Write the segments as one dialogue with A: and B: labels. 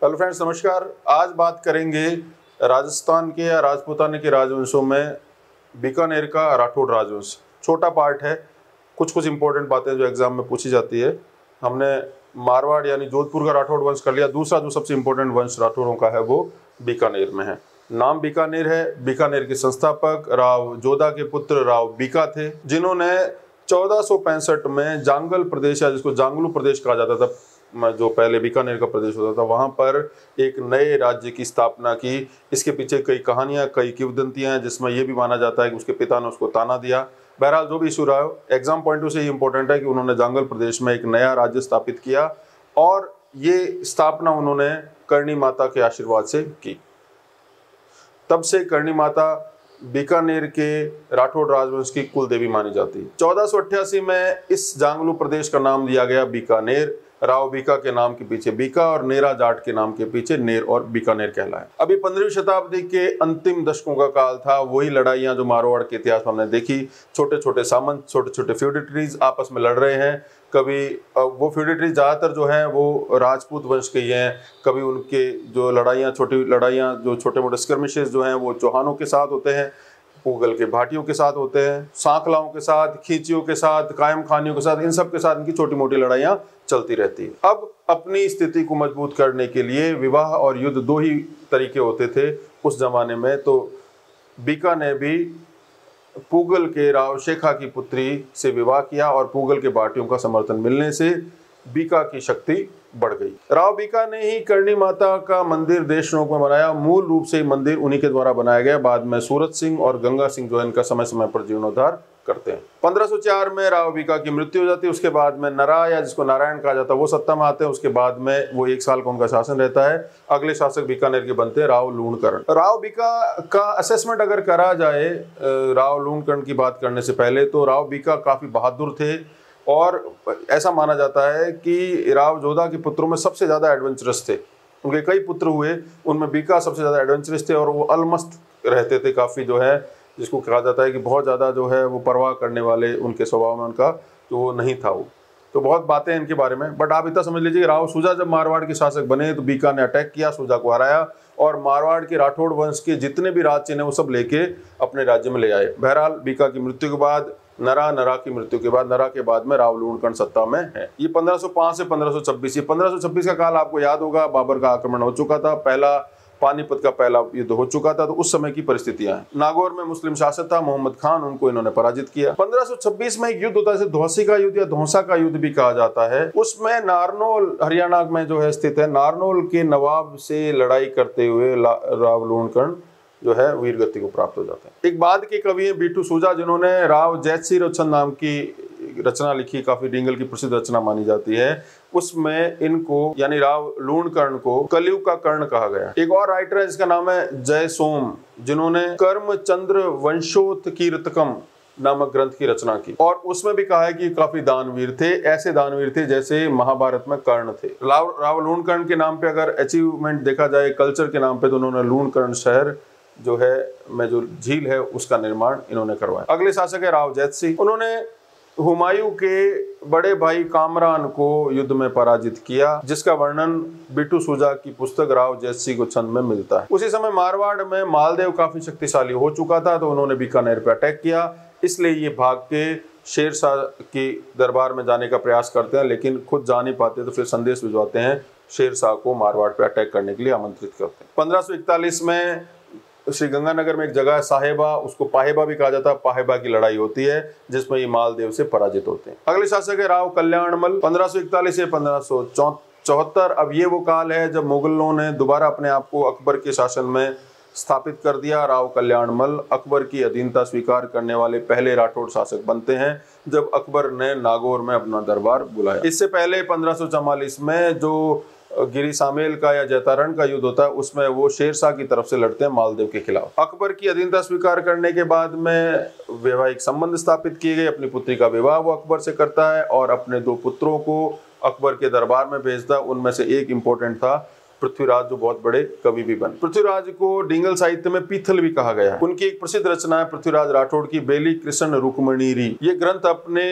A: Hello friends, नमस्कार। आज बात करेंगे राजस्थान के या राजपूताना के राजवंशों में बीकानेर का राठौड़ राजवंश। छोटा पार्ट है, कुछ इंपॉर्टेंट बातें जो एग्जाम में पूछी जाती है। हमने मारवाड़ यानी जोधपुर का राठौड़ वंश कर लिया। दूसरा जो सबसे इंपॉर्टेंट वंश राठौड़ों का है वो बीकानेर में है। नाम बीकानेर है। बीकानेर के संस्थापक राव जोधा के पुत्र राव बीका थे, जिन्होंने 1465 में जांगल प्रदेश या जिसको जांगलू प्रदेश कहा जाता था, जो पहले बीकानेर का प्रदेश होता था, वहां पर एक नए राज्य की स्थापना की। इसके पीछे कई कहानियां, कई किंवदंतियां हैं, जिसमें यह भी माना जाता है कि उसके पिता ने उसको ताना दिया। बहरहाल जो भी इशू रहा हो, एग्जाम पॉइंट से ये इंपॉर्टेंट है कि उन्होंने जांगल प्रदेश में एक नया राज्य स्थापित किया और ये स्थापना उन्होंने करणी माता के आशीर्वाद से की। तब से करणी माता बीकानेर के राठौड़ राजवंश की कुल देवी मानी जाती है। 1488 में इस जांगलू प्रदेश का नाम दिया गया बीकानेर। राव बीका के नाम के पीछे बीका और नेरा जाट के नाम के पीछे नेर और बीकानेर कहलाए। अभी 15वीं शताब्दी के अंतिम दशकों का काल था। वही लड़ाइयां जो मारवाड़ के इतिहास में हमने देखी। छोटे छोटे सामंत, छोटे छोटे फ्यूडेटरीज आपस में लड़ रहे हैं। कभी वो फ्यूडेटरीज ज़्यादातर जो हैं वो राजपूत वंश के ही हैं। कभी उनके जो लड़ाइयाँ, छोटी लड़ाइयाँ, जो छोटे मोटे स्कर्मिशेस जो हैं वो चौहानों के साथ होते हैं, पूगल के भाटियों के साथ होते हैं, सांकलाओं के साथ, खींचियों के साथ, कायम खानियों के साथ, इन सब के साथ इनकी छोटी मोटी लड़ाइयाँ चलती रहती है। अब अपनी स्थिति को मजबूत करने के लिए विवाह और युद्ध दो ही तरीके होते थे उस जमाने में। तो बीका ने भी पूगल के राव शेखा की पुत्री से विवाह किया और पूगल के भाटियों का समर्थन मिलने से बीका की शक्ति बढ़ गई। राव बीका ने ही करणी माता का मंदिर देशनोक में बनाया। मूल रूप से मंदिर उन्हीं के द्वारा बनाया गया। बाद में सूरत सिंह और गंगा सिंह जो है इनका समय समय पर जीर्णोद्धार करते हैं। 1504 में राव बीका की मृत्यु हो जाती है। उसके बाद में नरा या जिसको नारायण कहा जाता है वो सत्ता में आते हैं। उसके बाद में वो 1 साल का उनका शासन रहता है। अगले शासक बीकानेर के बनते हैं राव लूणकरण। राव बीका का असेसमेंट अगर करा जाए राव लूणकरण की बात करने से पहले, तो राव बीका काफी बहादुर थे और ऐसा माना जाता है कि राव जोधा के पुत्रों में सबसे ज्यादा एडवेंचरस थे। उनके कई पुत्र हुए, उनमें बीका सबसे ज्यादा एडवेंचरस थे और वो अलमस्त रहते थे काफी, जो है जिसको कहा जाता है कि बहुत ज़्यादा जो है वो परवाह करने वाले उनके स्वभाव में उनका जो नहीं था वो। तो बहुत बातें हैं इनके बारे में, बट आप इतना समझ लीजिए राव सूजा जब मारवाड़ के शासक बने तो बीका ने अटैक किया, सूजा को हराया और मारवाड़ के राठौड़ वंश के जितने भी राज चिन्ह वो सब लेके अपने राज्य में ले आए। बहरहाल बीका की मृत्यु के बाद नरा की मृत्यु के बाद, नरा के बाद में राव लूणकरण सत्ता में है। ये 1505 से 1526। ये 1526 का काल आपको याद होगा, बाबर का आक्रमण हो चुका था, पहला पानीपत का पहला युद्ध हो चुका था। तो उस समय की परिस्थितियां हैं। नागौर में मुस्लिम शासक था मोहम्मद खान, उनको इन्होंने पराजित किया। 1526 में एक युद्ध होता है, इसे धौसी का युद्ध या धौसा का युद्ध भी कहा जाता है। उसमें नारनौल हरियाणा में जो है स्थित है, नारनौल के नवाब से लड़ाई करते हुए राव लूणकरण जो है वीर गति को प्राप्त हो जाते हैं। एक बाद के कवि हैं बीटू सूजा, जिन्होंने राव जैतसिंह रोचन नाम की रचना लिखी, काफी डिंगल की प्रसिद्ध रचना मानी जाती है। उसमें इनको यानी राव लूणकर्ण को कलयुग का कर्ण कहा गया। एक और राइटर है जिसका नाम है जय सोम, जिन्होंने कर्मचंद्र वंशोत्कीर्तकम नामक ग्रंथ की रचना की और उसमें भी कहा है कि काफी दानवीर थे। ऐसे दानवीर थे जैसे महाभारत में कर्ण थे। राव लूणकर्ण के नाम पे अगर अचीवमेंट देखा जाए कल्चर के नाम पे, तो उन्होंने लूणकर्ण शहर जो है में जो झील है उसका निर्माण इन्होंने करवाया। अगले शासक है राव जैतसिंह। उन्होंने हुमायूं के बड़े भाई कामरान को युद्ध में पराजित किया, जिसका वर्णन बीटू सूजा की पुस्तक राव जैतसिंह को छंद में मिलता है। उसी समय मारवाड़ में मालदेव काफी शक्तिशाली हो चुका था, तो उन्होंने बीकानेर पर अटैक किया। इसलिए ये भाग के शेरशाह के दरबार में जाने का प्रयास करते हैं, लेकिन खुद जा नहीं पाते, तो फिर संदेश भिजवाते हैं शेरशाह को मारवाड़ पर अटैक करने के लिए आमंत्रित करते हैं। 1541 में श्री गंगानगर में एक जगह है साहेबा, उसको पाहेबा भी कहा जाता है। पाहेबा की लड़ाई होती है जिसमें ये मालदेव से पराजित होते हैं। अगले शासक है राव कल्याणमल, 1541 से 1574। अब ये वो काल है जब मुगलों ने दोबारा अपने आप को अकबर के शासन में स्थापित कर दिया। राव कल्याणमल अकबर की अधीनता स्वीकार करने वाले पहले राठौड़ शासक बनते हैं जब अकबर ने नागौर में अपना दरबार बुलाया। इससे पहले 1544 में जो गिरी सामेल का या जैतारण का युद्ध होता है, उसमें वो शेरशाह की तरफ से लड़ते हैं मालदेव के खिलाफ। अकबर की अधीनता स्वीकार करने के बाद में वैवाहिक संबंध स्थापित किए गए। अपनी पुत्री का विवाह वो अकबर से करता है और अपने 2 पुत्रों को अकबर के दरबार में भेजता। उनमें से एक इंपॉर्टेंट था पृथ्वीराज, जो बहुत बड़े कवि भी बने। पृथ्वीराज को डिंगल साहित्य में पीथल भी कहा गया है। उनकी एक प्रसिद्ध रचना है पृथ्वीराज राठौड़ की बेली कृष्ण रुक्मणीरी। ये ग्रंथ अपने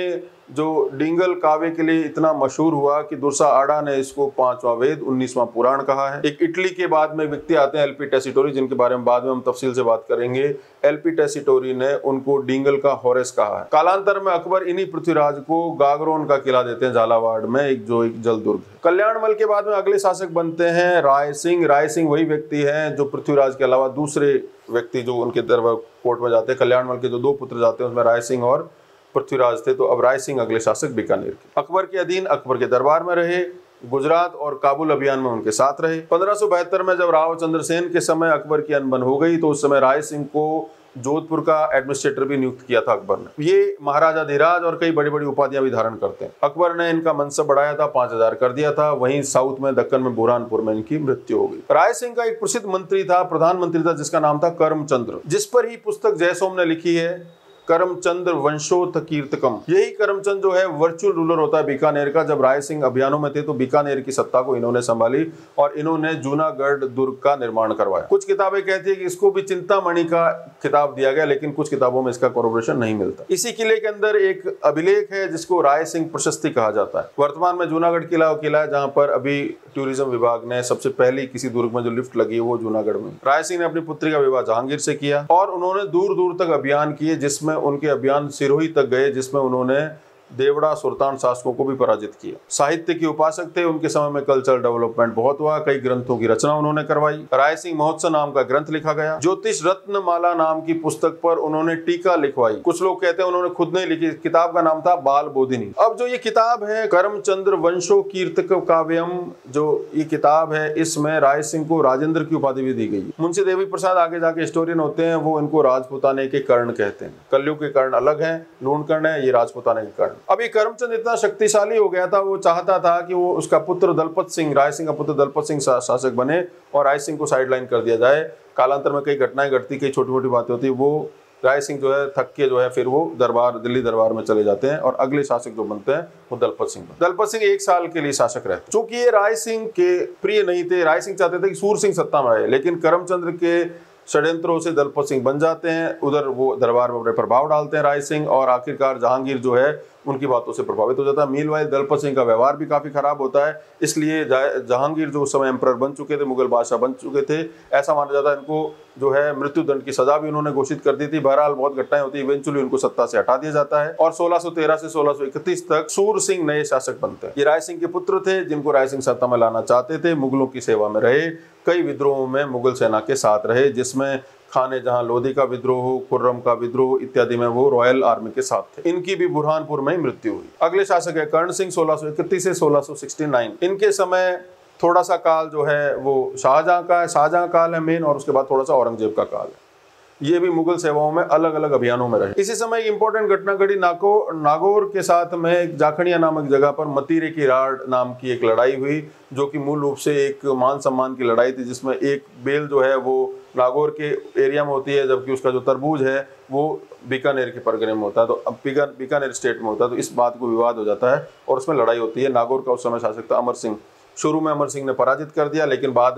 A: जो डिंगल काव्य के लिए इतना मशहूर हुआ कि दुर्सा आडा ने इसको 5वां वेद 19वां पुराण कहा है। एक इटली के बाद में व्यक्ति आते हैं एलपी टेसिटोरी, जिनके बारे में बाद में हम तफसील से बात करेंगे। एलपी टेसिटोरी ने उनको डिंगल का हॉरेस कहा है। कालांतर में अकबर इन्हीं पृथ्वीराज को गागरोन का किला देते हैं झालावाड़ में, एक जल दुर्ग है। कल्याणमल के बाद में अगले शासक बनते हैं राय सिंह। राय सिंह वही व्यक्ति हैं जो पृथ्वीराज के अलावा दूसरे व्यक्ति जो उनके दरबार कोर्ट में जाते हैं। कल्याणमल के जो 2 पुत्र जाते हैं उसमें राय सिंह और पृथ्वीराज थे। तो अब राय सिंह अगले शासक बीकानेर के। अकबर के अधीन अकबर के दरबार में रहे, गुजरात और काबुल अभियान में उनके साथ रहे। 1572 में जब राव चंद्रसेन के समय अकबर की अनबन हो गई तो उस समय राय सिंह को जोधपुर का एडमिनिस्ट्रेटर भी नियुक्त किया था अकबर ने। ये महाराजा धीराज और कई बड़ी बड़ी उपाधियां भी धारण करते हैं। अकबर ने इनका मनसब बढ़ाया था, 5000 कर दिया था। वहीं साउथ में दक्कन में बुरहानपुर में इनकी मृत्यु हो गई। राय सिंह का एक प्रसिद्ध मंत्री था, प्रधानमंत्री था, जिसका नाम था करमचंद्र, जिस पर ही पुस्तक जयसोम ने लिखी है करमचंद्र वंशोत कीर्तकम। यही करमचंद जो है वर्चुअल रूलर होता है बीकानेर का। जब राय सिंह अभियानों में थे तो बीकानेर की सत्ता को इन्होंने संभाली और इन्होंने जूनागढ़ दुर्ग का निर्माण करवाया। कुछ किताबें कहती है कि इसको भी चिंतामणि का खिताब दिया गया, लेकिन कुछ किताबों में इसका कॉर्पोरेशन नहीं मिलता। इसी किले के अंदर एक अभिलेख है जिसको राय सिंह प्रशस्ति कहा जाता है। वर्तमान में जूनागढ़ किला है जहाँ पर अभी टूरिज्म विभाग ने सबसे पहली किसी दुर्ग में जो लिफ्ट लगी है वो जूनागढ़ में। राय सिंह ने अपनी पुत्री का विवाह जहांगीर से किया और उन्होंने दूर दूर तक अभियान किए, जिसमें उनके अभियान सिरोही तक गए, जिसमें उन्होंने देवड़ा सुल्तान शासकों को भी पराजित किया। साहित्य के उपासक थे, उनके समय में कल्चरल डेवलपमेंट बहुत हुआ, कई ग्रंथों की रचना उन्होंने करवाई। राय सिंह महोत्सव नाम का ग्रंथ लिखा गया। ज्योतिष रत्न माला नाम की पुस्तक पर उन्होंने टीका लिखवाई। कुछ लोग कहते हैं उन्होंने खुद नहीं लिखी। किताब का नाम था बाल बोधिनी। अब जो ये किताब है करमचंद्र वंशो कीर्तक काव्यम, जो ये किताब है, इसमें राय सिंह को राजेंद्र की उपाधि भी दी गई। मुंशी देवी प्रसाद आगे जाके हिस्टोरियन होते हैं, वो इनको राजपुताने के कर्ण कहते हैं। कलयुग के कर्ण अलग है, लूण कर्ण है, ये राजपुताने के कर्ण। अब ये करमचंद इतना शक्तिशाली हो गया था, वो चाहता था कि वो उसका पुत्र दलपत सिंह, राय सिंह का पुत्र दलपत सिंह शासक बने और राय सिंह को साइडलाइन कर दिया जाए। कालांतर में कई घटनाएं घटती, कई छोटी छोटी बातें होती। वो राय सिंह जो है थक के जो है फिर वो दिल्ली दरबार में चले जाते हैं और अगले शासक जो बनते हैं वो दलपत सिंह 1 साल के लिए शासक रहते। चूंकि ये राय सिंह के प्रिय नहीं थे, राय सिंह चाहते थे कि सूर सिंह सत्ता में आए, लेकिन करमचंद्र के षड्यंत्रों से दलपत सिंह बन जाते हैं। उधर वो दरबार में अपने प्रभाव डालते हैं राय सिंह, और आखिरकार जहांगीर जो है उनकी बातों से प्रभावित हो जाता है। मीनवाइल दलपत सिंह का व्यवहार भी काफी खराब होता है, इसलिए जहांगीर जो उस समय एम्परर बन चुके थे, मुगल बादशाह बन चुके थे, ऐसा माना जाता है इनको जो है मृत्यु दंड की सजा भी उन्होंने घोषित कर दी थी। बहरहाल बहुत घटनाएं होती है, इवेंचुअली उनको सत्ता से हटा दिया जाता है और 1613 से 1631 तक सूर सिंह नए शासक बनते हैं। ये राय सिंह के पुत्र थे, जिनको राय सिंह सत्ता में लाना चाहते थे। मुगलों की सेवा में रहे, कई विद्रोहों में मुगल सेना के साथ रहे, जिसमें खाने जहां लोधी का विद्रोह, खुर्रम का विद्रोह इत्यादि में वो रॉयल आर्मी के साथ थे। इनकी भी बुरहानपुर में ही मृत्यु हुई। अगले शासक है कर्ण सिंह 1631 से 1669। इनके समय थोड़ा सा काल जो है वो शाहजहां का है, शाहजहां काल है मेन, और उसके बाद थोड़ा सा औरंगजेब का काल है। ये भी मुगल सेवाओं में अलग अलग अभियानों में रहे। इसी समय एक इंपॉर्टेंट घटना घटी नागौर के साथ में जाखड़िया नामक जगह पर मतीरे की राड नाम की एक लड़ाई हुई, जो कि मूल रूप से एक मान सम्मान की लड़ाई थी, जिसमें एक बेल जो है वो नागौर के एरिया में होती है, जबकि उसका जो तरबूज है वो बीकानेर के परगने में होता है, तो अब बीकानेर स्टेट में होता है। तो इस बात को विवाद हो जाता है और उसमें लड़ाई होती है। नागौर का उस समय शासक था अमर सिंह। शुरू में अमर सिंह ने पराजित कर दिया, लेकिन बाद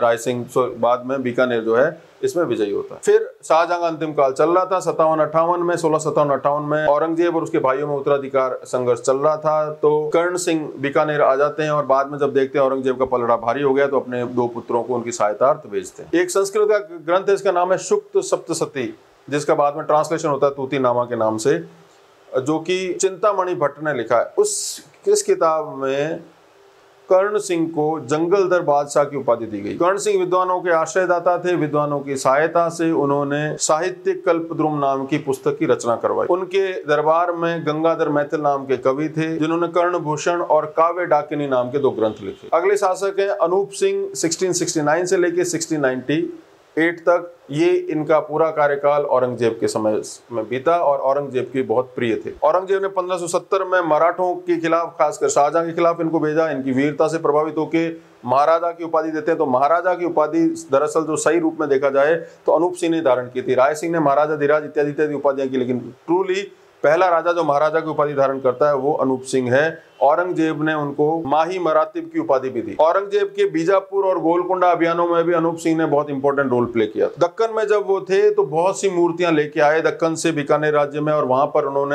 A: में बीकानेर जो है इसमें विजयी होता है। फिर शाहजहां का अंतिम काल चल रहा था 57-58 में। 1657-58 में औरंगजेब और उसके भाइयों में उत्तराधिकार संघर्ष चल रहा था, तो कर्ण सिंह बीकानेर आ जाते हैं और बाद में जब देखते हैं औरंगजेब का पलड़ा भारी हो गया तो अपने 2 पुत्रों को उनकी सहायतार्थ भेजते हैं। एक संस्कृत का ग्रंथ है, इसका नाम है सुक्त सप्तशती, जिसका बाद में ट्रांसलेशन होता है तूती नामा के नाम से, जो कि चिंतामणि भट्ट ने लिखा है। इस किताब में कर्ण सिंह को जंगलदर बादशाह की उपाधि दी गई। कर्ण सिंह विद्वानों के आश्रयदाता थे। विद्वानों की सहायता से उन्होंने साहित्य कल्पद्रुम नाम की पुस्तक की रचना करवाई। उनके दरबार में गंगाधर मैथिल नाम के कवि थे, जिन्होंने कर्णभूषण और काव्य डाकिनी नाम के 2 ग्रंथ लिखे। अगले शासक हैं अनूप सिंह 1669 से लेके 1698 तक। ये इनका पूरा कार्यकाल औरंगजेब के समय में बीता और औरंगजेब के बहुत प्रिय थे। औरंगजेब ने 1570 में मराठों के खिलाफ, खासकर शाहजहां के खिलाफ इनको भेजा। इनकी वीरता से प्रभावित होकर महाराजा की उपाधि देते हैं। तो महाराजा की उपाधि दरअसल जो सही रूप में देखा जाए तो अनूप सिंह ने धारण की थी। राय सिंह ने महाराजा धीराज इत्यादि उपाधियां की, लेकिन ट्रूली पहला राजा जो महाराजा की उपाधि धारण करता है वो अनूप सिंह है। औरंगजेब ने उनको माही मरातिब की उपाधि भी दी। औरंगजेब के बीजापुर और गोलकुंडा अभियानों में भी अनूप सिंह ने बहुत इंपॉर्टेंट रोल प्ले किया। दक्कन में जब वो थे तो बहुत सी मूर्तियां लेके आए दक्कन से बीकानेर राज्य में, और वहां पर उन्होंने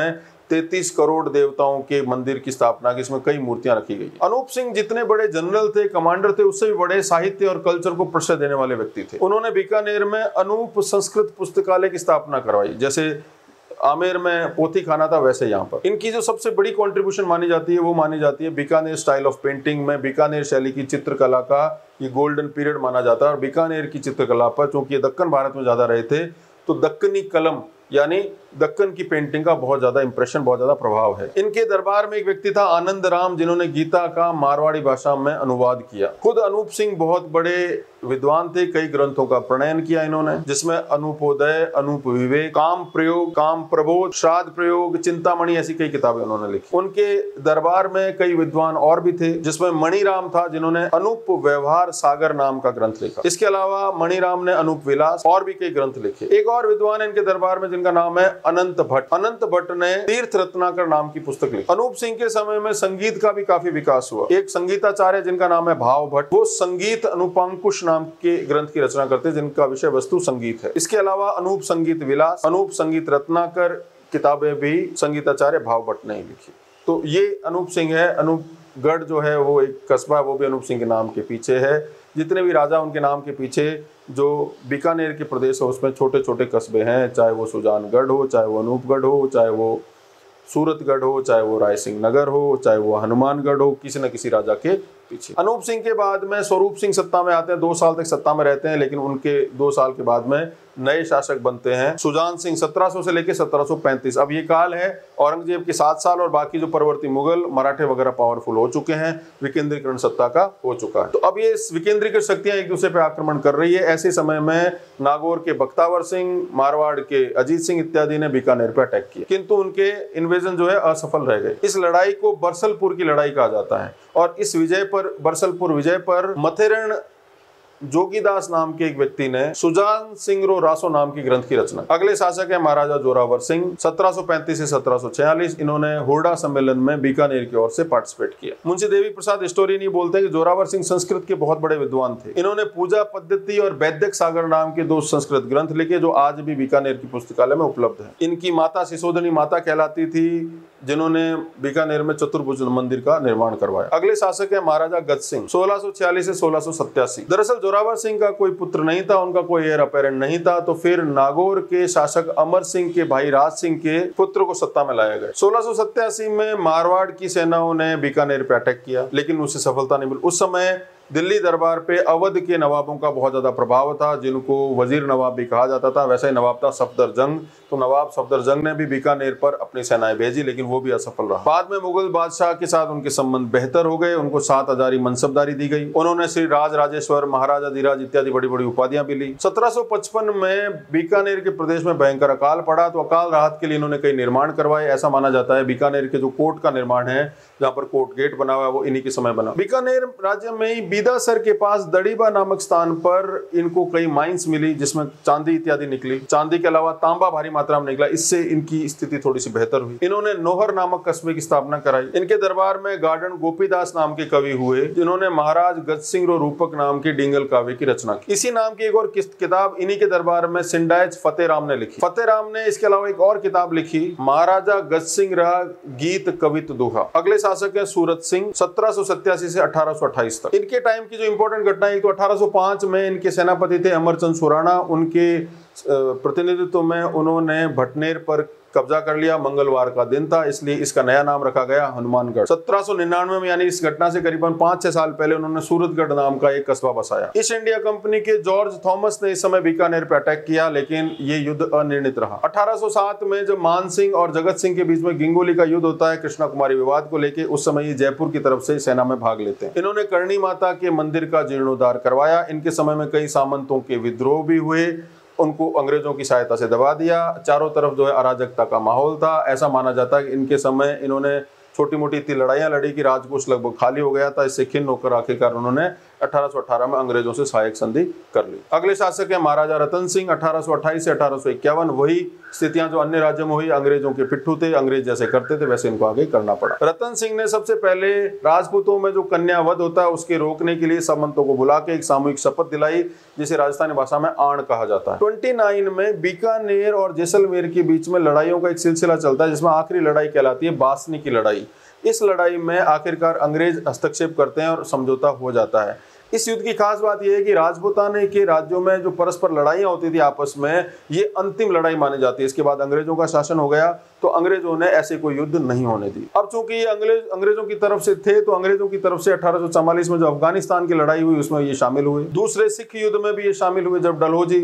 A: 33 करोड़ देवताओं के मंदिर की स्थापना की, इसमें कई मूर्तियां रखी गई। अनूप सिंह जितने बड़े जनरल थे, कमांडर थे, उससे भी बड़े साहित्य और कल्चर को परिचय देने वाले व्यक्ति थे। उन्होंने बीकानेर में अनूप संस्कृत पुस्तकालय की स्थापना करवाई। जैसे आमेर में पोथी खाना था, वैसे यहाँ पर इनकी जो सबसे बड़ी कंट्रीब्यूशन मानी जाती है वो मानी जाती है बीकानेर स्टाइल ऑफ पेंटिंग में। बीकानेर शैली की चित्रकला का ये गोल्डन पीरियड माना जाता है। और बीकानेर की चित्रकला पर, चूंकि ये दक्कन भारत में ज्यादा रहे थे, तो दक्कनी कलम यानी दक्कन की पेंटिंग का बहुत ज्यादा इंप्रेशन, बहुत ज्यादा प्रभाव है। इनके दरबार में एक व्यक्ति था आनंद राम, जिन्होंने गीता का मारवाड़ी भाषा में अनुवाद किया। खुद अनूप सिंह बहुत बड़े विद्वान थे, कई ग्रंथों का प्रणयन किया इन्होंने, जिसमें अनूपोदय, अनूप विवेक, काम प्रयोग, काम प्रबोध, श्राद्ध प्रयोग, चिंतामणि, ऐसी कई किताबें उन्होंने लिखी। उनके दरबार में कई विद्वान और भी थे, जिसमें मणिराम था, जिन्होंने अनूप व्यवहार सागर नाम का ग्रंथ लिखा। इसके अलावा मणिराम ने अनूप विलास और भी कई ग्रंथ लिखे। एक और विद्वान है इनके दरबार में जिनका नाम है अनंत भट्ट। अनंत भट्ट ने तीर्थ रत्नाकर नाम की पुस्तक लिखी। अनूप सिंह के समय में संगीत का भी काफी विकास हुआ। एक संगीताचार्य जिनका नाम है भाव भट्ट, वो संगीत अनुपांकुश नाम के ग्रंथ की रचना करते हैं, जिनका विषय वस्तु संगीत है। इसके अलावा अनूप संगीत विलास, अनूप संगीत रत्नाकर किताबें भी संगीताचार्य भाव भट्ट ने ही लिखी। तो ये अनूप सिंह है। अनूपगढ़ जो है वो एक कस्बा, वो भी अनूप सिंह के नाम के पीछे है। जितने भी राजा उनके नाम के पीछे, जो बीकानेर के प्रदेश है उसमें छोटे छोटे कस्बे हैं, चाहे वो सुजानगढ़ हो, चाहे वो अनूपगढ़ हो, चाहे वो सूरतगढ़ हो, चाहे वो रायसिंह नगर हो, चाहे वो हनुमानगढ़ हो, किसी न किसी राजा के पीछे। अनूप सिंह के बाद में स्वरूप सिंह सत्ता में आते हैं, 2 साल तक सत्ता में रहते हैं, लेकिन उनके 2 साल के बाद में नए शासक बनते हैं सुजान सिंह 1700 से लेकर 1735। अब ये काल है औरंगजेब के 7 साल, और बाकी जो परवर्ती मुगल, मराठे वगैरह पावरफुल हो चुके हैं, विकेंद्रीकरण सत्ता का हो चुका है। तो अब ये विकेंद्रीकृत शक्तियां एक दूसरे पर आक्रमण कर रही है। ऐसे समय में नागौर के बख्तावर सिंह, मारवाड़ के अजीत सिंह इत्यादि ने बीकानेर पर अटैक किया, किंतु उनके इन्वेजन जो है असफल रह गए। इस लड़ाई को बरसलपुर की लड़ाई कहा जाता है, और इस विजय पर, बरसलपुर विजय पर, मथेरण जोगीदास नाम के एक व्यक्ति ने सुजान सिंह रो रासो नाम की ग्रंथ की रचना। अगले शासक है महाराजा जोरावर सिंह, 1735 से 1746। इन्होंने हुरडा सम्मेलन में बीकानेर की ओर से पार्टिसिपेट किया। मुंशी देवी प्रसाद हिस्टोरियन ये बोलते हैं कि जोरावर सिंह संस्कृत के बहुत बड़े विद्वान थे। इन्होंने पूजा पद्धति और वैदिक सागर नाम के 2 संस्कृत ग्रंथ लिखे, जो आज भी बीकानेर की पुस्तकालय में उपलब्ध है। इनकी माता सिसोदनी माता कहलाती थी, जिन्होंने बीकानेर में चतुर्भुज मंदिर का निर्माण करवाया। अगले शासक है महाराजा गज सिंह, 1646 से 1687। दरअसल जोरावर सिंह का कोई पुत्र नहीं था, उनका कोई हेयर अपैरेंट नहीं था, तो फिर नागौर के शासक अमर सिंह के भाई राज सिंह के पुत्र को सत्ता में लाया गया। 1687 में मारवाड़ की सेनाओं ने बीकानेर पे अटैक किया, लेकिन उसे सफलता नहीं मिली। उस समय दिल्ली दरबार पे अवध के नवाबों का बहुत ज्यादा प्रभाव था, जिनको वजीर नवाब भी कहा जाता था। वैसा ही नवाब था सफदरजंग, तो नवाब सफदरजंग ने भी बीकानेर पर अपनी सेनाएं भेजी, लेकिन वो भी असफल रहा। बाद में मुगल बादशाह के साथ उनके संबंध बेहतर हो गए, उनको 7 हजारी मनसबदारी दी गई। उन्होंने श्री राज राजेश्वर, महाराजा धीराज इत्यादि बड़ी बड़ी उपाधियां भी ली। 1755 में बीकानेर के प्रदेश में भयंकर अकाल पड़ा, तो अकाल राहत के लिए इन्होंने कई निर्माण करवाए। ऐसा माना जाता है बीकानेर के जो कोर्ट का निर्माण है, जहाँ पर कोर्ट गेट बना हुआ है, वो इन्हीं के समय बना। बीकानेर राज्य में ही बीदासर के पास दड़ीबा नामक स्थान पर इनको कई माइंस मिली, जिसमें चांदी इत्यादि निकली। चांदी के अलावा तांबा भारी मात्रा में निकला, इससे इनकी स्थिति थोड़ी सी बेहतर हुई। इन्होंने नोहर नामक कस्बे की स्थापना कराई। इनके दरबार में गार्डन गोपीदास नाम के कवि हुए, जिन्होंने महाराज गज सिंह रो रूपक नाम की डिंगल काव्य की रचना की। इसी नाम की एक और किताब इन्हीं के दरबार में सिंडाइज फतेहराम ने लिखी। फतेहराम ने इसके अलावा एक और किताब लिखी, महाराजा गज सिंह रहा गीत कवित दोहा। अगले शासक है सूरत सिंह, 1787 से 1828 तक। इनके टाइम की जो इंपॉर्टेंट घटना है, तो 1805 में इनके सेनापति थे अमरचंद सुराणा। उनके प्रतिनिधित्व में उन्होंने भटनेर पर कब्जा कर लिया। मंगलवार का दिन था, इसलिए इसका नया नाम रखा गया हनुमानगढ़। 1799 में, यानी इस घटना से करीबन 5-6 साल पहले, उन्होंने सूरतगढ़ नाम का एक कस्बा बसाया। ईस्ट इंडिया कंपनी के जॉर्ज थॉमस ने इस समय बीकानेर पर अटैक किया, लेकिन ये युद्ध अनिर्णित रहा। 1807 में जब मान सिंह और जगत सिंह के बीच में गिंगोली का युद्ध होता है कृष्णा कुमारी विवाद को लेकर, उस समय ये जयपुर की तरफ से सेना में भाग लेते हैं। इन्होंने करणी माता के मंदिर का जीर्णोद्धार करवाया। इनके समय में कई सामंतों के विद्रोह भी हुए, उनको अंग्रेजों की सहायता से दबा दिया। चारों तरफ जो है अराजकता का माहौल था। ऐसा माना जाता है कि इनके समय इन्होंने छोटी मोटी इतनी लड़ाइयां लड़ी कि राजकोष लगभग खाली हो गया था। इससे खिन्न होकर आखिरकार उन्होंने 1818 में अंग्रेजों से सहायक संधि कर ली। अगले शासक है महाराजा रतन सिंह, 1828 से 1851। वही स्थितियां जो अन्य राज्यों में हुई, अंग्रेजों के पिट्ठू थे, अंग्रेज जैसे करते थे वैसे इनको आगे करना पड़ा। रतन सिंह ने सबसे पहले राजपूतों में जो कन्या वध होता है उसके रोकने के लिए सामंतों को बुला के एक सामूहिक शपथ दिलाई, जिसे राजस्थानी भाषा में आण कहा जाता है। 29 में बीकानेर और जैसलमेर के बीच में लड़ाइयों का एक सिलसिला चलता है, जिसमें आखिरी लड़ाई कहलाती है बासनी की लड़ाई। इस लड़ाई में आखिरकार अंग्रेज हस्तक्षेप करते हैं और समझौता हो जाता है। इस युद्ध की खास बात यह है कि राजपूताने के राज्यों में जो परस्पर लड़ाइयां होती थी आपस में, ये अंतिम लड़ाई मानी जाती है। इसके बाद अंग्रेजों का शासन हो गया तो अंग्रेजों ने ऐसे कोई युद्ध नहीं होने दी। अब चूंकि ये अंग्रेजों की तरफ से थे तो अंग्रेजों की तरफ से 1844 में जो अफगानिस्तान की लड़ाई हुई उसमें ये शामिल हुए। दूसरे सिख युद्ध में भी ये शामिल हुए जब डलहौजी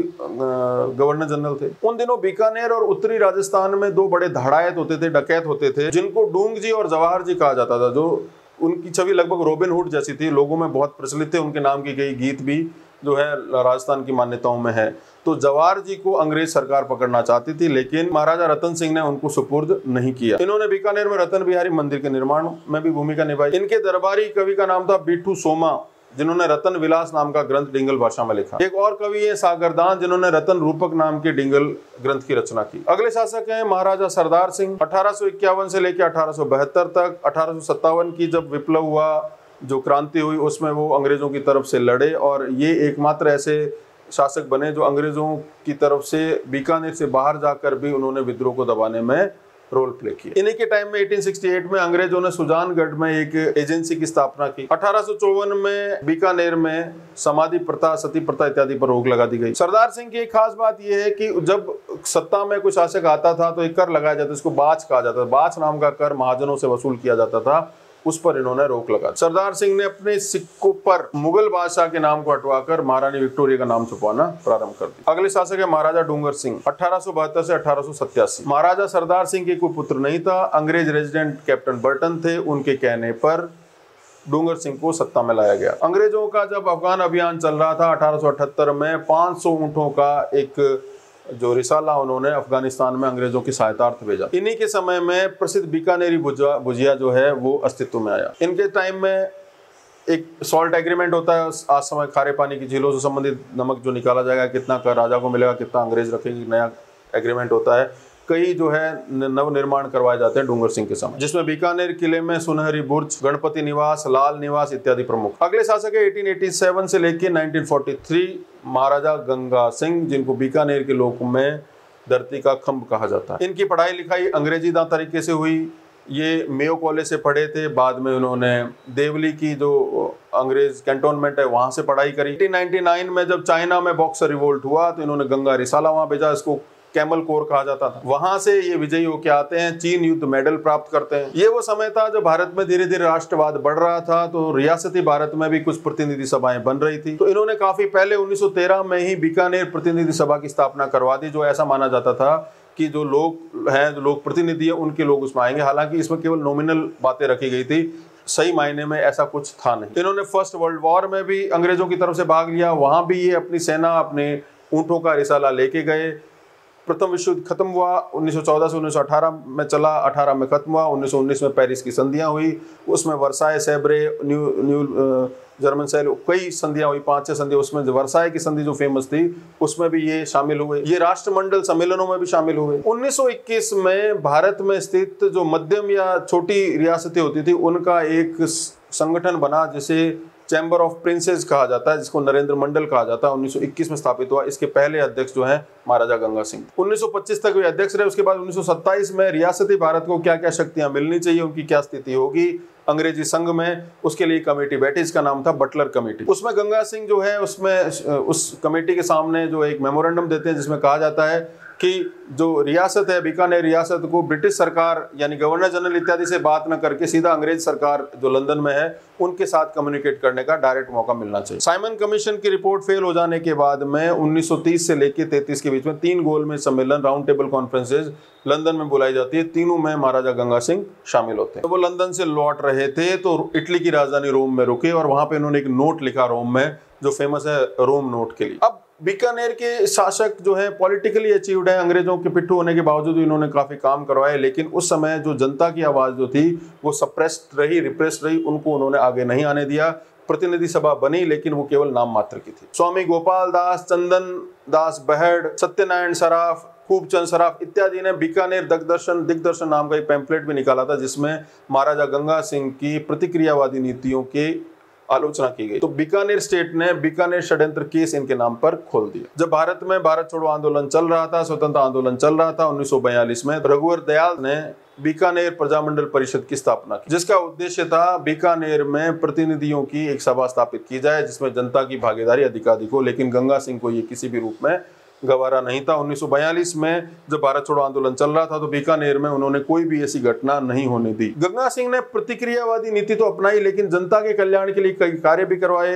A: गवर्नर जनरल थे। उन दिनों बीकानेर और उत्तरी राजस्थान में दो बड़े धड़ायत होते थे, डकैत होते थे, जिनको डूंग जी और जवाहर जी कहा जाता था। जो उनकी छवि लगभग रॉबिन हुड जैसी थी, लोगों में बहुत प्रचलित थे। उनके नाम की गई गीत भी जो है राजस्थान की मान्यताओं में है। तो जवाहर जी को अंग्रेज सरकार पकड़ना चाहती थी, लेकिन महाराजा रतन सिंह ने उनको सुपुर्द नहीं किया। इन्होंने बीकानेर में रतन बिहारी मंदिर के निर्माण में भी भूमिका निभाई। इनके दरबारी कवि का नाम था बिट्ठू सोमा, जिन्होंने रतन विलास नाम का ग्रंथ डिंगल भाषा में लिखा। एक और कवि है सागरदान, जिन्होंने रतन रूपक नाम के डिंगल ग्रंथ की रचना की। अगले शासक हैं महाराजा सरदार सिंह, 1851 से लेकर 1872 तक। 1857 की जब विप्लव हुआ, जो क्रांति हुई, उसमें वो अंग्रेजों की तरफ से लड़े और ये एकमात्र ऐसे शासक बने जो अंग्रेजों की तरफ से बीकानेर से बाहर जाकर भी उन्होंने विद्रोह को दबाने में रोल प्ले किया। इन्हीं के टाइम में 1868 में अंग्रेजों ने सुजानगढ़ में एक एजेंसी की स्थापना की। 1854 में बीकानेर में समाधि प्रथा, सती प्रथा इत्यादि पर रोक लगा दी गई। सरदार सिंह की एक खास बात यह है कि जब सत्ता में कोई शासक आता था तो एक कर लगाया जाता, इसको बाच कहा जाता था। बाच नाम का कर महाजनों से वसूल किया जाता था, उस पर इन्होंने रोक लगा। सरदार सिंह ने अपने सिक्कों पर मुगल बादशाह के नाम को हटवाकर महारानी विक्टोरिया का नाम छुपाना प्रारंभ कर दिया। अगले शासक है महाराजा डूंगर सिंह, 1872 से 1887। महाराजा सरदार सिंह के कोई पुत्र नहीं था। अंग्रेज रेजिडेंट कैप्टन बर्टन थे, उनके कहने पर डूंगर सिंह को सत्ता में लाया गया। अंग्रेजों का जब अफगान अभियान चल रहा था 1878 में 500 ऊंटों का एक जो रिसाला उन्होंने अफगानिस्तान में अंग्रेजों की सहायतार्थ भेजा। इन्हीं के समय में प्रसिद्ध बीकानेरी भुजिया जो है वो अस्तित्व में आया। इनके टाइम में एक सॉल्ट एग्रीमेंट होता है, आज समय खारे पानी की झीलों से संबंधित नमक जो निकाला जाएगा, कितना कर राजा को मिलेगा, कितना अंग्रेज रखेगी, नया एग्रीमेंट होता है। कई जो है नव निर्माण करवाए जाते हैं डूंगर सिंह के समय, जिसमें बीकानेर किले में सुनहरी बुर्ज, गणपति निवास, लाल निवास इत्यादि प्रमुख। अगले शासक है 1887 से लेकर 1943 महाराजा गंगा सिंह, जिनको बीकानेर के लोक में धरती का खंभ कहा जाता है। इनकी पढ़ाई लिखाई अंग्रेजी तरीके से हुई। ये मेयो कॉलेज से पढ़े थे, बाद में उन्होंने देवली की जो अंग्रेज कैंटोनमेंट है वहां से पढ़ाई करी। 1899 में जब चाइना में बॉक्सर रिवोल्ट हुआ तो इन्होंने गंगा रिसाला वहां भेजा, इसको कैमल कोर कहा जाता था। वहां से ये विजयी होके आते हैं, चीन युद्ध मेडल प्राप्त करते हैं। ये वो समय था जब भारत में धीरे धीरे राष्ट्रवाद बढ़ रहा था, तो रियासती भारत में भी कुछ प्रतिनिधि सभाएं बन रही थी। तो इन्होंने काफी पहले 1913 में ही बीकानेर प्रतिनिधि सभा की स्थापना करवा दी, जो ऐसा माना जाता था कि जो लोग हैं, जो लोग प्रतिनिधि है, उनके लोग उसमें आएंगे। हालांकि इसमें केवल नॉमिनल बातें रखी गई थी, सही मायने में ऐसा कुछ था नहीं। इन्होंने फर्स्ट वर्ल्ड वॉर में भी अंग्रेजों की तरफ से भाग लिया, वहां भी ये अपनी सेना, अपने ऊंटों का रिसाला लेके गए। प्रथम विश्व युद्ध खत्म हुआ 1914 से 1918 में चला, 18 में खत्म हुआ। 1919 में पेरिस की संधियां हुई, उसमें वर्साय, सेब्रे, न्यू जर्मन सेल, कई संधियां हुई, 5-6 संधियां। उसमें वर्साय की संधि जो फेमस थी उसमें भी ये शामिल हुए। ये राष्ट्रमंडल सम्मेलनों में भी शामिल हुए। 1921 में भारत में स्थित जो मध्यम या छोटी रियासतें होती थी उनका एक संगठन बना, जिसे चैम्बर ऑफ प्रिंसेस कहा जाता है, जिसको नरेंद्र मंडल कहा जाता है। 1921 में स्थापित हुआ। इसके पहले अध्यक्ष जो है महाराजा गंगा सिंह, 1925 तक वे अध्यक्ष रहे। उसके बाद 1927 में रियासती भारत को क्या क्या शक्तियां मिलनी चाहिए, उनकी क्या स्थिति होगी अंग्रेजी संघ में, उसके लिए कमेटी बैठी, इसका नाम था बटलर कमेटी। उसमें गंगा सिंह जो है उस कमेटी के सामने जो एक मेमोरेंडम देते हैं, जिसमें कहा जाता है कि जो रियासत है बीकानेर रियासत को ब्रिटिश सरकार यानी गवर्नर जनरल इत्यादि से बात न करके सीधा अंग्रेज सरकार जो लंदन में है उनके साथ कम्युनिकेट करने का डायरेक्ट मौका मिलना चाहिए। साइमन कमीशन की रिपोर्ट फेल हो जाने के बाद में 1930 से लेकर 33 के बीच में 3 गोलमेज सम्मेलन, राउंड टेबल कॉन्फ्रेंसेज लंदन में बुलाई जाती है। तीनों में महाराजा गंगा सिंह शामिल होते हैं। तो वो लंदन से लौट रहे थे तो इटली की राजधानी रोम में रुके और वहां पे इन्होंने एक नोट लिखा रोम में, जो फेमस है रोम नोट के लिए। अब बीकानेर के शासक जो है पॉलिटिकली अचीव्ड है, अंग्रेजों के पिट्ठू होने के बावजूद इन्होंने काफी काम करवाए, लेकिन उस समय जो जनता की आवाज जो थी वो सप्रेस्ड रही, रिप्रेस्ड रही, उनको उन्होंने आगे नहीं आने दिया। प्रतिनिधि सभा बनी, लेकिन वो केवल नाम मात्र की थी। स्वामी गोपाल दास, चंदन दास बहड़, सत्यनारायण सराफ, खूबचंद सराफ इत्यादि ने बीकानेर दिग्दर्शन नाम का एक पैम्फलेट भी निकाला था, जिसमें महाराजा गंगा सिंह की प्रतिक्रियावादी नीतियों की आलोचना की गई। तो बीकानेर स्टेट ने बीकानेर षड्यंत्र केस इनके नाम पर खोल दिया। जब भारत में भारत छोड़ो आंदोलन चल रहा था, स्वतंत्र आंदोलन चल रहा था 1942 में, रघुवर दयाल ने बीकानेर प्रजामंडल परिषद की स्थापना की, जिसका उद्देश्य था बीकानेर में प्रतिनिधियों की एक सभा स्थापित की जाए जिसमें जनता की भागीदारी अधिकाधिक हो। लेकिन गंगा सिंह को ये किसी भी रूप में गवारा नहीं था। 1942 में जब भारत छोड़ो आंदोलन चल रहा था तो बीकानेर में उन्होंने कोई भी ऐसी घटना नहीं होने दी। गंगा सिंह ने प्रतिक्रियावादी नीति तो अपनाई, लेकिन जनता के कल्याण के लिए कई कार्य भी करवाए।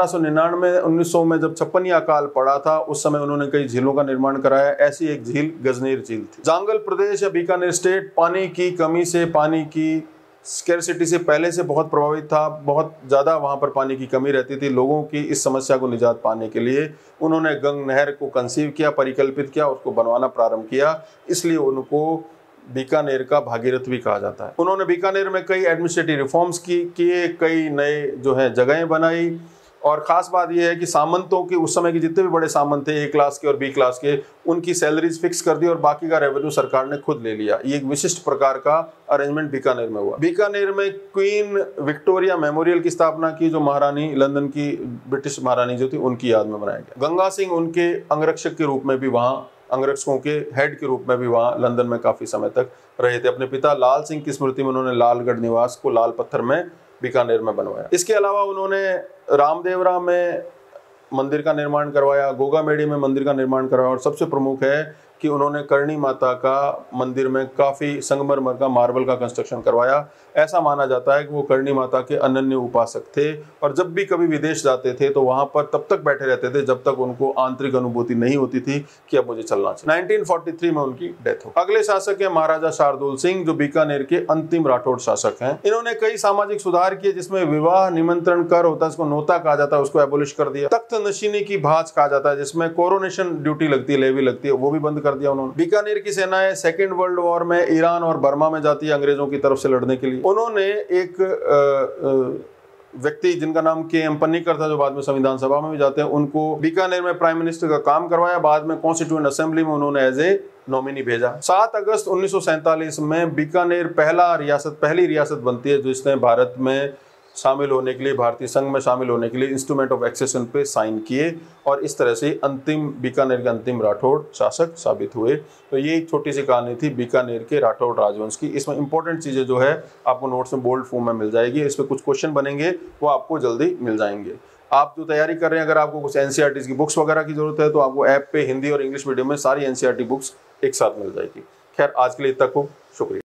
A: 1899 1900 में जब छप्पनिया अकाल पड़ा था, उस समय उन्होंने कई झीलों का निर्माण कराया। ऐसी एक झील गजनेर झील थी। जांगल प्रदेश या बीकानेर स्टेट पानी की कमी से, पानी की स्कैरसिटी से पहले से बहुत प्रभावित था। बहुत ज़्यादा वहाँ पर पानी की कमी रहती थी। लोगों की इस समस्या को निजात पाने के लिए उन्होंने गंग नहर को कंसीव किया, परिकल्पित किया, उसको बनवाना प्रारंभ किया। इसलिए उनको बीकानेर का भागीरथ भी कहा जाता है। उन्होंने बीकानेर में कई एडमिनिस्ट्रेटिव रिफॉर्म्स किए, कई नए जो है जगहें बनाई। और ख़ास बात यह है कि सामंतों के उस समय के जितने भी बड़े सामंत थे, ए क्लास के और बी क्लास के, उनकी सैलरीज फिक्स कर दी और बाकी का रेवेन्यू सरकार ने खुद ले लिया। ये एक विशिष्ट प्रकार का अरेंजमेंट बीकानेर में हुआ। बीकानेर में क्वीन विक्टोरिया मेमोरियल की स्थापना की, जो महारानी लंदन की ब्रिटिश महारानी जो थी उनकी याद में बनाया गया। गंगा सिंह उनके अंगरक्षक के रूप में भी वहाँ, अंगरक्षकों के हेड के रूप में भी वहाँ लंदन में काफ़ी समय तक रहे थे। अपने पिता लाल सिंह की स्मृति में उन्होंने लालगढ़ निवास को लाल पत्थर में बीकानेर में बनवाया। इसके अलावा उन्होंने रामदेवरा में मंदिर का निर्माण करवाया, गोगामेड़ी में मंदिर का निर्माण करवाया और सबसे प्रमुख है कि उन्होंने करणी माता का मंदिर में काफ़ी संगमरमर का मार्बल का कंस्ट्रक्शन करवाया। ऐसा माना जाता है कि वो करणी माता के अनन्य उपासक थे और जब भी कभी विदेश जाते थे तो वहाँ पर तब तक बैठे रहते थे जब तक उनको आंतरिक अनुभूति नहीं होती थी कि अब मुझे चलना चाहिए। 1943 में उनकी डेथ हो। अगले शासक है महाराजा शार्दुल सिंह, जो बीकानेर के अंतिम राठौड़ शासक हैं। इन्होंने कई सामाजिक सुधार किए, जिसमें विवाह निमंत्रण कर होता है, इसको नोता कहा जाता है, उसको एबोलिश कर दिया। तख्त नशीनी की भांज कहा जाता है, जिसमें कोरोनेशन ड्यूटी लगती है, लेवी लगती है, वो भी बंद कर दिया उन्होंने। बीकानेर की सेनाएं सेकेंड वर्ल्ड वॉर में ईरान और बर्मा में जाती है अंग्रेजों की तरफ से लड़ने के लिए। उन्होंने एक व्यक्ति जिनका नाम के.एम. पन्नीकर था, जो बाद में संविधान सभा में भी जाते हैं, उनको बीकानेर में प्राइम मिनिस्टर का काम करवाया। बाद में कॉन्स्टिट्यूएंट असेंबली में उन्होंने एज ए नॉमिनी भेजा। 7 अगस्त 1947 में बीकानेर पहली रियासत बनती है जिसने भारत में शामिल होने के लिए, भारतीय संघ में शामिल होने के लिए इंस्ट्रूमेंट ऑफ एक्सेशन पे साइन किए और इस तरह से बीकानेर के अंतिम राठौड़ शासक साबित हुए। तो ये एक छोटी सी कहानी थी बीकानेर के राठौड़ राजवंश की। इसमें इंपॉर्टेंट चीज़ें जो है आपको नोट्स में बोल्ड फॉर्म में मिल जाएगी। इस पर कुछ क्वेश्चन बनेंगे, वो आपको जल्दी मिल जाएंगे। आप जो तैयारी कर रहे हैं, अगर आपको कुछ एनसीईआरटी की बुक्स वगैरह की जरूरत है तो आपको ऐप पे हिंदी और इंग्लिश मीडियम में सारी एनसीईआरटी बुक्स एक साथ मिल जाएगी। खैर, आज के लिए इतना खूब, शुक्रिया।